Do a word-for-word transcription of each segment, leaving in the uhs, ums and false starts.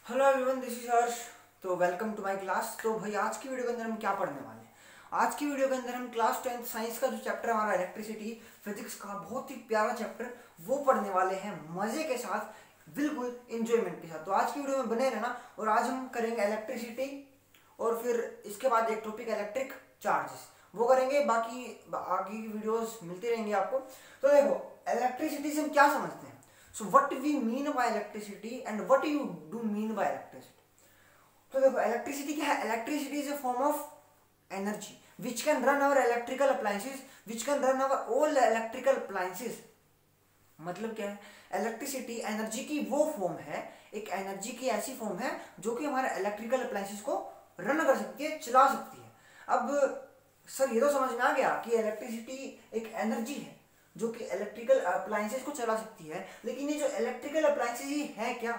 Hello everyone, this is Harsh. तो welcome to my class. तो भाई आज की वीडियो के अंदर हम क्या पढ़ने वाले हैं? आज की वीडियो के अंदर हम क्लास टेंथ साइंस का जो चैप्टर हमारा इलेक्ट्रिसिटी फिजिक्स का बहुत ही प्यारा चैप्टर वो पढ़ने वाले हैं मजे के साथ, बिल्कुल इंजॉयमेंट के साथ। तो आज की वीडियो में बने रहना। और आज हम करेंगे इलेक्ट्रिसिटी और फिर इसके बाद एक टॉपिक इलेक्ट्रिक चार्जेस वो करेंगे। बाकी आगे की वीडियोस मिलती रहेंगी आपको। तो देखो, इलेक्ट्रिसिटी से हम क्या समझते हैं? So what we mean by electricity and what you do mean by electricity? तो देखो, इलेक्ट्रिसिटी क्या है? Electricity is a form of energy which can run our electrical appliances, which can run our all electrical appliances. मतलब क्या है? Electricity energy की वो form है, एक एनर्जी की ऐसी फॉर्म है जो कि हमारे इलेक्ट्रिकल अप्लायंसेस को रन कर सकती है, चला सकती है। अब सर ये तो समझ में आ गया कि इलेक्ट्रिसिटी एक एनर्जी है जो कि इलेक्ट्रिकल अप्लायंसेस को चला सकती है, लेकिन ये जो इलेक्ट्रिकल अप्लायंसेस ही है क्या?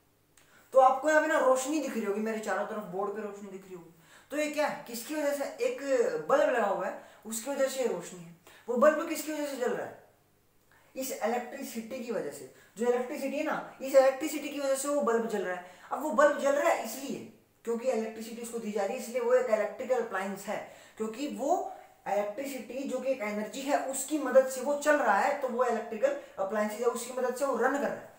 तो आपको यहाँ पे ना रोशनी दिख रही होगी, मेरे चारों तरफ बोर्ड पे रोशनी दिख रही होगी। तो ये क्या है? किसकी वजह से? एक बल्ब लगा हुआ है, उसकी वजह से रोशनी है। वो बल्ब किसकी वजह से जल रहा है? इस इलेक्ट्रिसिटी की वजह से। जो इलेक्ट्रिसिटी है ना, इस इलेक्ट्रिसिटी की वजह से वो बल्ब जल रहा है। अब वो बल्ब जल रहा है इसलिए क्योंकि इलेक्ट्रिसिटी उसको दी जा रही है, इसलिए वो एक इलेक्ट्रिकल अप्लायंस है। क्योंकि वो इलेक्ट्रिसिटी जो कि एक एनर्जी है उसकी मदद से वो चल रहा है, तो वो इलेक्ट्रिकल अप्लायंसेस है, उसकी मदद से वो रन कर रहा है।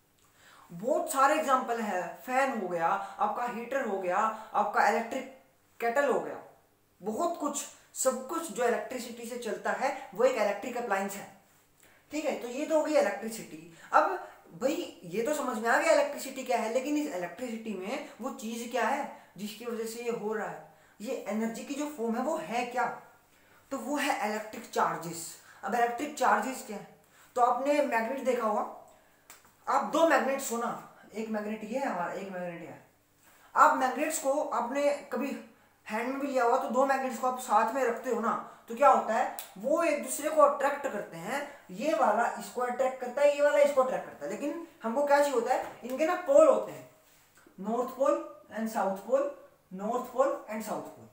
बहुत सारे एग्जांपल है। फैन हो गया, आपका हीटर हो गया, आपका इलेक्ट्रिक केटल हो गया, बहुत कुछ, सब कुछ जो इलेक्ट्रिसिटी से चलता है वो एक इलेक्ट्रिक अप्लायंस है। ठीक है, तो ये तो हो गई इलेक्ट्रिसिटी। अब भाई ये तो समझ में आ गया इलेक्ट्रिसिटी क्या है, लेकिन इस इलेक्ट्रिसिटी में वो चीज क्या है जिसकी वजह से ये हो रहा है? ये एनर्जी की जो फॉर्म है वो है क्या? तो वो है इलेक्ट्रिक चार्जेस। अब इलेक्ट्रिक चार्जेस क्या है? तो आपने मैग्नेट देखा होगा। आप दो मैग्नेट्स हो ना, एक मैग्नेट ये है हमारा, एक मैग्नेट ये है। आप मैग्नेट्स को आपने कभी हैंड में भी लिया हुआ, तो दो मैग्नेट्स को आप साथ में रखते हो ना, तो क्या होता है? वो एक दूसरे को अट्रैक्ट करते हैं। ये वाला इसको अट्रैक्ट करता है, ये वाला इसको अट्रैक्ट करता है। लेकिन हमको क्या चाहिए होता है? इनके ना पोल होते हैं, north pole and south pole, north pole and south pole.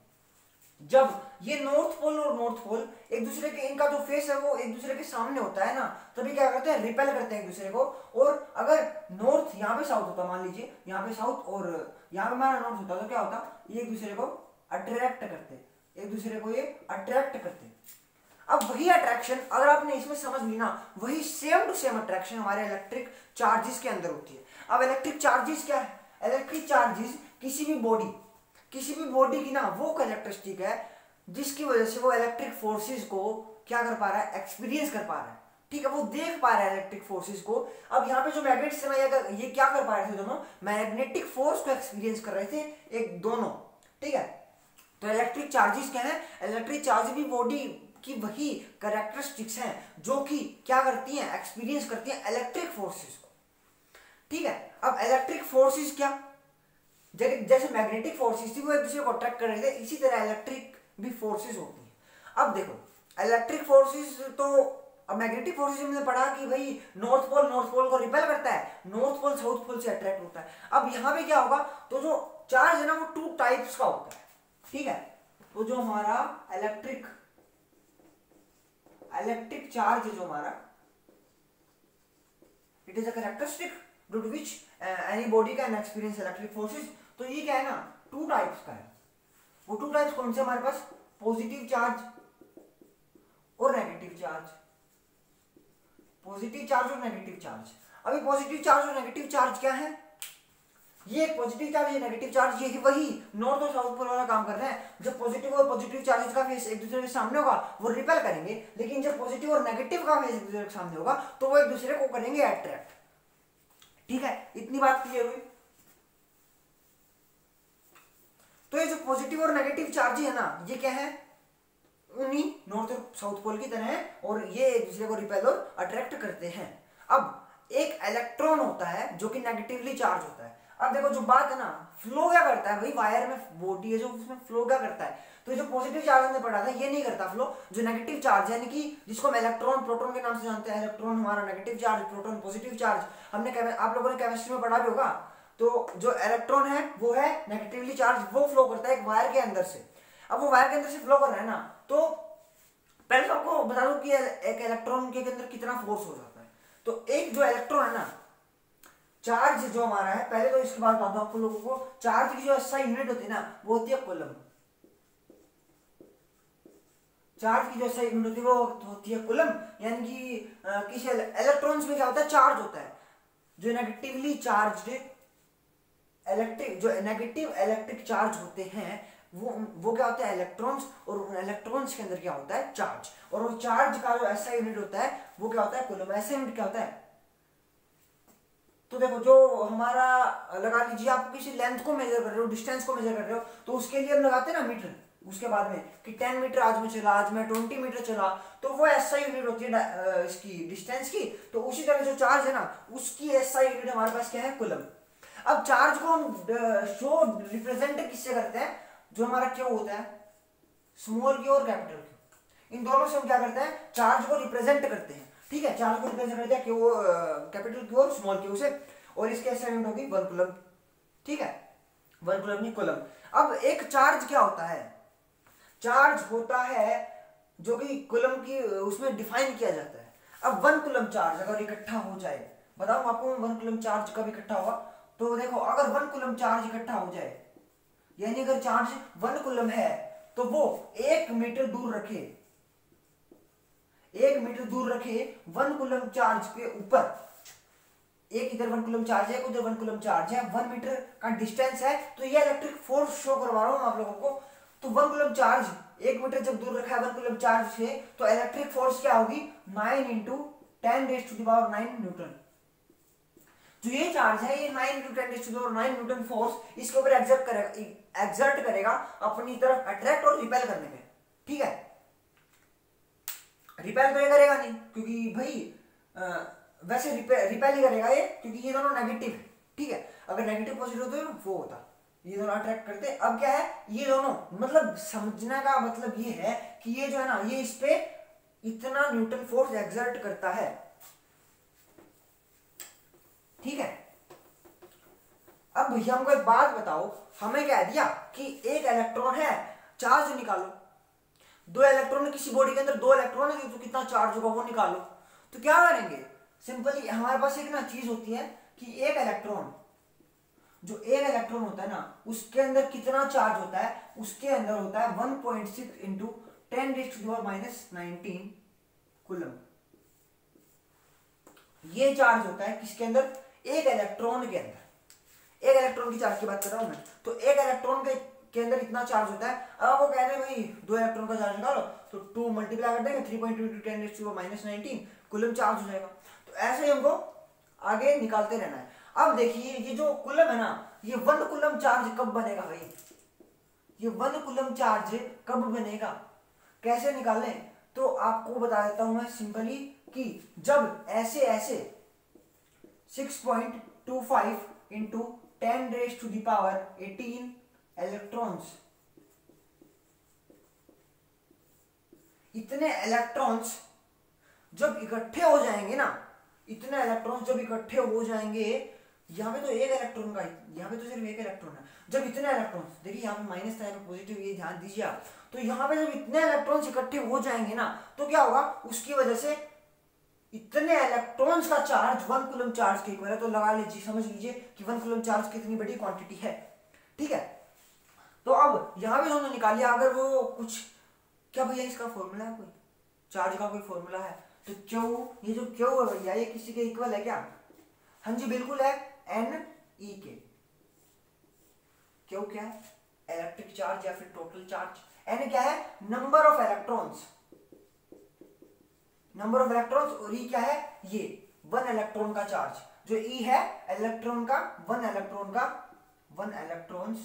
जब ये नॉर्थ पोल और नॉर्थ पोल एक दूसरे के, इनका जो फेस है वो एक दूसरे के सामने होता है ना, तभी क्या करते हैं? रिपेल करते हैं एक दूसरे को। और अगर नॉर्थ यहाँ पे साउथ होता, मान लीजिए यहाँ पे साउथ और यहाँ पे हमारा नॉर्थ होता, तो क्या होता? ये एक दूसरे को अट्रैक्ट करते, एक दूसरे को ये अट्रैक्ट करते। अब वही अट्रैक्शन अगर आपने इसमें समझ ली ना, वही सेम टू सेम अट्रैक्शन हमारे इलेक्ट्रिक चार्जेस के अंदर होती है। अब इलेक्ट्रिक चार्जेस क्या है? इलेक्ट्रिक चार्जेस किसी भी बॉडी, किसी भी बॉडी की ना वो कैरेक्टरिस्टिक है जिसकी वजह से वो इलेक्ट्रिक फोर्सेस को क्या कर पा रहा है? एक्सपीरियंस कर पा रहा है। ठीक है, वो देख पा रहा है इलेक्ट्रिक फोर्सेस को। अब यहाँ पे जो मैग्नेट्स थे ना, ये क्या कर पा रहे थे? दोनों मैग्नेटिक फोर्स को एक्सपीरियंस कर रहे थे, एक दोनों। ठीक है, तो इलेक्ट्रिक चार्जेस क्या है? इलेक्ट्रिक चार्ज भी बॉडी की वही कैरेक्टरिस्टिक्स हैं जो कि क्या करती हैं? एक्सपीरियंस करती हैं इलेक्ट्रिक फोर्सेस को। ठीक है, अब इलेक्ट्रिक फोर्सेस क्या? जैसे मैग्नेटिक फोर्सेस थी वो एक दूसरे को अट्रैक्ट कर रहे थे, इसी तरह इलेक्ट्रिक भी फोर्सेस होती हैं। अब देखो, इलेक्ट्रिक फोर्सेस तो, अब मैग्नेटिक फोर्सेस हमने पढ़ा कि भाई नॉर्थ पोल नॉर्थ पोल को रिपेल करता है, नॉर्थ पोल साउथ पोल से अट्रैक्ट होता है। अब यहाँ पे क्या होगा? तो जो चार्ज है ना वो टू टाइप्स का होता है। ठीक है, तो जो हमारा इलेक्ट्रिक इलेक्ट्रिक चार्ज है जो हमारा, it is a characteristic due to which any body can experience electric forces. तो ये क्या है ना, टू टाइप्स का है। वो टू टाइप्स कौन से हमारे पास? पॉजिटिव चार्ज और नेगेटिव चार्ज, पॉजिटिव चार्ज और नेगेटिव चार्ज। अभी पॉजिटिव चार्ज और नेगेटिव चार्ज क्या है? ये पॉजिटिव चार्ज, ये नेगेटिव चार्ज, ये वही नॉर्थ और साउथ पोल वाला काम कर रहे हैं। जब पॉजिटिव और पॉजिटिव चार्जेस का फेस एक दूसरे के सामने होगा वो रिपेल करेंगे, लेकिन जब पॉजिटिव और नेगेटिव का फेस एक दूसरे के सामने होगा तो वो एक दूसरे को करेंगे अट्रैक्ट। ठीक है, इतनी बात क्लियर हुई? तो ये जो पॉजिटिव और नेगेटिव चार्ज है ना, ये क्या है? उन्हीं नॉर्थ और साउथ पोल की तरह है, और ये एक दूसरे को रिपेल और अट्रैक्ट करते हैं। अब एक इलेक्ट्रॉन होता है जो कि नेगेटिवली चार्ज होता है। अब देखो, जो बात है ना, फ्लो क्या करता है भाई? वायर में बॉडी है जो, उसमें फ्लो क्या करता है? तो जो पॉजिटिव चार्ज हमने पढ़ा था ये नहीं करता फ्लो। जो नेगेटिव चार्ज है, यानी कि जिसको हम इलेक्ट्रॉन प्रोटॉन के नाम से जानते हैं, इलेक्ट्रॉन हमारा negative charge, proton positive charge, हमने आप लोगों ने केमिस्ट्री में पढ़ा भी होगा। तो जो इलेक्ट्रॉन है वो है नेगेटिवली चार्ज, वो फ्लो करता है एक वायर के अंदर से। अब वो वायर के अंदर से फ्लो कर रहा है ना, तो पहले तो आपको बता दूं कि एक इलेक्ट्रॉन के अंदर कितना फोर्स हो जाता है। तो एक जो इलेक्ट्रॉन है ना, चार्ज जो हमारा है, पहले तो इसके बाद बताता हूं आपको लोगों को, चार्ज की जो एसआई यूनिट होती है ना वो होती है कूलम। चार्ज की जो एसआई यूनिट होती है वो होती है कूलम, यानी कि किसी इलेक्ट्रॉन्स में क्या होता है, चार्ज होता है। जो नेगेटिवली चार्ज्ड इलेक्ट्रिक जो नेगेटिव इलेक्ट्रिक चार्ज होते हैं वो वो क्या होता है, इलेक्ट्रॉन्स, और उन इलेक्ट्रॉन्स के अंदर क्या होता है, चार्ज। और वो चार्ज का जो एसआई यूनिट होता है वो क्या होता है, कूलम। एसआई यूनिट क्या होता है, तो देखो जो हमारा, लगा लीजिए आप किसी लेंथ को मेजर कर रहे हो, डिस्टेंस को मेजर कर रहे हो, तो उसके लिए हम लगाते हैं ना मीटर, उसके बाद में कि टेन मीटर आज मैं चला, आज मैं ट्वेंटी मीटर चला, तो वो एसआई यूनिट होती है इसकी डिस्टेंस की। तो उसी तरह जो चार्ज है ना उसकी एसआई यूनिट हमारे पास क्या है, कूलम। अब चार्ज को हम शो रिप्रेजेंट किससे करते हैं, जो हमारा क्यू होता है, स्मॉल क्यू और कैपिटल क्यू, इन दोनों से हम क्या करते हैं, चार्ज को रिप्रेजेंट करते हैं। ठीक है, चार्ज को रिप्रेजेंट करते हैं क्यू, कैपिटल क्यू और स्मॉल क्यू से, और इसके एसआई यूनिट होगी वन कूलम। ठीक है, वन कूलम नहीं कूलम। अब एक चार्ज क्या होता है, चार्ज होता है जो कि कूलम की उसमें डिफाइन किया जाता है। अब वन कूलम चार्ज अगर इकट्ठा हो जाए, बताऊं आपको वन कूलम चार्ज कब इकट्ठा होगा, तो देखो अगर वन कूलम चार्ज इकट्ठा हो जाए, यानी अगर चार्ज वन कूलम है तो वो एक मीटर दूर रखे, एक मीटर दूर रखे वन कूलम चार्ज के ऊपर, एक इधर वन कूलम चार्ज है, उधर वन कूलम चार्ज है, वन मीटर का डिस्टेंस है, तो ये इलेक्ट्रिक फोर्स शो करवा रहा हूं आप लोगों को। तो वन कूलम चार्ज एक मीटर जब दूर रखा है वन कूलम चार्ज से, तो इलेक्ट्रिक फोर्स क्या होगी, nine into ten raise to the power nine newton. जो ये चार्ज है ये nine into ten raise to the power nine newton force इसके ऊपर एक्सर्ट करेगा, एक्सर्ट करेगा अपनी तरफ अट्रैक्ट और रिपेल करने में। ठीक है, रिपेल तो ये करेगा नहीं, क्योंकि भाई आ, वैसे रिपेल रिपेल ही करेगा ये, क्योंकि ये दोनों नेगेटिव है। ठीक है, अगर नेगेटिव पॉजिटिव होते वो होता, ये दोनों अट्रैक्ट करते। अब क्या है, ये दोनों, मतलब समझने का मतलब ये है कि ये जो है ना ये इस पे इतना न्यूटन फोर्स एक्सर्ट करता है। ठीक है, अब भैया हमको एक बात बताओ, हमें क्या दिया कि एक इलेक्ट्रॉन है, चार्ज निकालो। दो इलेक्ट्रॉन किसी बॉडी के अंदर दो इलेक्ट्रॉन है, तो कितना चार्ज होगा वो निकालो। तो क्या करेंगे, सिंपली हमारे पास एक ना चीज होती है कि एक इलेक्ट्रॉन, जो एक इलेक्ट्रॉन होता है ना उसके अंदर कितना चार्ज होता है, उसके अंदर होता है one point six into ten raise to the power minus nineteen coulomb. ये चार्ज होता है किसके अंदर, एक इलेक्ट्रॉन के अंदर। एक इलेक्ट्रॉन की चार्ज की बात कर रहा हूं मैं, तो एक इलेक्ट्रॉन के के अंदर इतना चार्ज होता है। अब आपको कह रहे हैं भाई दो इलेक्ट्रॉन का चार्ज निकालो, तो टू मल्टीप्लाई कर देंगे, three point two into ten raise to the power minus nineteen coulomb charge हो जाएगा। तो ऐसे ही हमको आगे निकालते रहना है। अब देखिए ये जो कूलम है ना, ये वन कूलम चार्ज कब बनेगा भाई, ये वन कूलम चार्ज कब बनेगा, कैसे निकालें, तो आपको बता देता हूं मैं सिंपली कि जब ऐसे ऐसे six point two five into ten raise to the power eighteen electrons, इतने इलेक्ट्रॉन्स जब इकट्ठे हो जाएंगे ना, इतने इलेक्ट्रॉन्स जब इकट्ठे हो जाएंगे, यहाँ पे तो एक इलेक्ट्रॉन का, यहाँ पे तो सिर्फ एक इलेक्ट्रॉन है, जब इतने इलेक्ट्रॉन्स, देखिए यहाँ पे माइनस था, यहाँ पे पॉजिटिव, ये ध्यान दीजिए आप। तो यहाँ पे जब इतने इलेक्ट्रॉन्स इकट्ठे हो जाएंगे ना, तो क्या होगा, उसकी वजह से इतने इलेक्ट्रॉन्स का चार्ज वन कूलम चार्ज के इक्वल है। तो लगा लीजिए, समझ लीजिए कि वन कूलम चार्ज कितनी बड़ी क्वांटिटी है। ठीक है, तो अब यहाँ पे दोनों निकालिए, अगर वो कुछ, क्या भैया इसका फॉर्मूला है, कोई चार्ज का कोई फॉर्मूला है, तो क्यू, ये जो क्यू है भैया ये किसी के इक्वल है क्या, हाँ जी बिल्कुल है, एन ई के। क्यू क्या है, इलेक्ट्रिक चार्ज या फिर टोटल चार्ज। एन क्या है, number of electrons, number of electrons, और ई क्या है, ये वन इलेक्ट्रॉन का चार्ज। जो ई है इलेक्ट्रॉन का, वन इलेक्ट्रॉन का, वन इलेक्ट्रॉन्स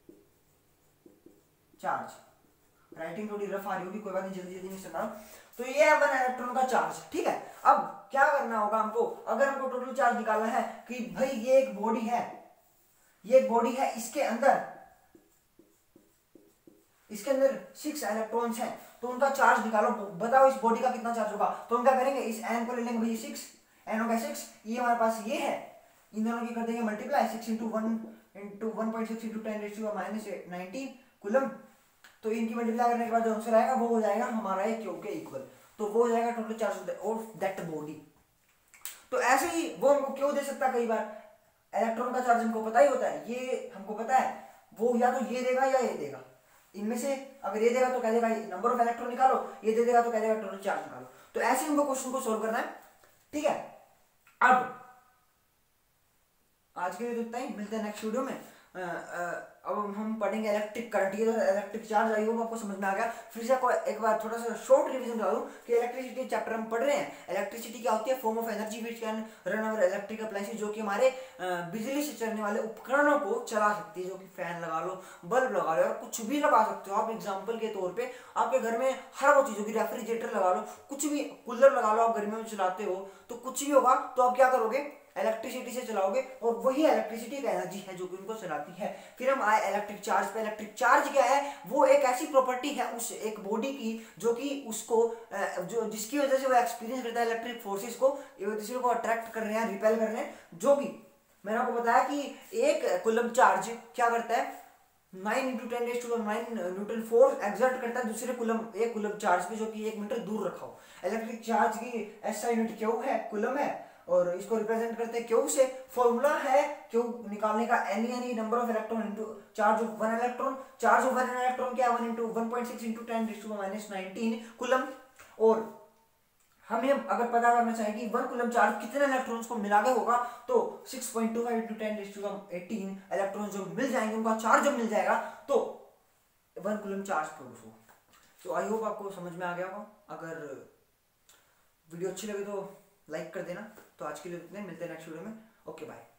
चार्ज। राइटिंग थोड़ी रफ आ रही होगी, कोई बात नहीं, जल्दी जल्दी नहीं सुना। तो ये है वन इलेक्ट्रॉन का चार्ज। ठीक है, अब क्या करना होगा हमको, अगर हमको टोटल चार्ज निकालना है कि भाई ये एक बॉडी है, ये एक बॉडी है, इसके अंदर इसके अंदर सिक्स इलेक्ट्रॉन्स हैं, तो उनका चार्ज निकालो, बताओ इस बॉडी का कितना चार्ज होगा। तो हम क्या करेंगे, इस एन को ले लेंगे भाई, सिक्स एन हो गया सिक्स, ये हमारे पास ये है, इन दोनों की कर देंगे multiply, six into one into one point six into ten raise to the power minus nineteen coulomb. तो इनकी मल्टीप्लाई करने के बाद जो आंसर आएगा वो हो जाएगा हमारा ये क्यू के इक्वल, तो वो हो जाएगा total charge of that body. तो ऐसे ही वो हमको क्यों दे सकता है, कई बार इलेक्ट्रॉन का चार्ज हमको पता ही होता है, ये हमको पता है, वो या तो ये देगा या ये देगा। इनमें से अगर ये देगा तो कह देगा नंबर ऑफ इलेक्ट्रॉन निकालो, ये दे देगा तो कह देगा टोटल चार्ज निकालो। तो ऐसे हमको क्वेश्चन को सोल्व करना है, ठीक है। अब आज के लिए तो इतना ही, मिलते हैं नेक्स्ट वीडियो में। आ, आ, अब हम पढ़ेंगे इलेक्ट्रिक करंट, ये तो इलेक्ट्रिक चार्ज, आई होप आपको समझ में आ गया। फिर से आपको एक बार थोड़ा सा शॉर्ट रिवीजन बता दूं कि इलेक्ट्रिसिटी चैप्टर हम पढ़ रहे हैं। इलेक्ट्रिसिटी क्या होती है? Form of energy which can run our electric appliances, जो कि हमारे बिजली से चलने वाले उपकरणों को चला सकती है, जो कि फैन लगा लो, बल्ब लगा लो, और कुछ भी लगा सकते हो आप। एग्जाम्पल के तौर पर आपके घर में हर वो चीज़ होगी, रेफ्रिजरेटर लगा लो, कुछ भी, कूलर लगा लो, आप गर्मियों में चलाते हो तो कुछ भी होगा तो आप क्या करोगे? इलेक्ट्रिसिटी से चलाओगे, और वही इलेक्ट्रिसिटी का एनर्जी है जो कि उनको चलाती है। फिर हम आए इलेक्ट्रिक चार्ज पे। इलेक्ट्रिक चार्ज क्या है? वो एक ऐसी प्रॉपर्टी है उस एक बॉडी की जो कि उसको जो जिसकी वजह से वो एक्सपीरियंस करता है इलेक्ट्रिक फोर्सेस को, दूसरे को अट्रैक्ट कर रहे हैं, रिपेल कर रहे हैं। जो कि मैंने आपको बताया कि एक कूलम चार्ज क्या करता है? Nine into ten raise to nine newton force exert करता है दूसरे कुलम एक कुलम चार्ज पे, जो कि एक मीटर दूर रखा हो। इलेक्ट्रिक चार्ज की एसआई यूनिट क्यू है, कुलम है, और इसको रिप्रेजेंट करते हैं क्यू से। फॉर्मूला है क्यू निकालने का, any any number of electron into charge of one electron. Charge of one electron क्या? One into one point six into ten raise to minus nineteen coulomb. और हमें अगर पता करना चाहें कि वन कुलम चार्ज कितने इलेक्ट्रॉन्स को मिला के होगा, तो six point two five into ten raise to eighteen electron जो मिल जाएंगे, उनका चार्ज जब मिल जाएगा तो वन कुलम चार्ज प्रोड्यूस होगा। तो आई होप आपको समझ में आ गया होगा। अगर वीडियो अच्छी लगे तो लाइक कर देना। तो आज के लिए इतने, मिलते हैं नेक्स्ट वीडियो में। Okay bye.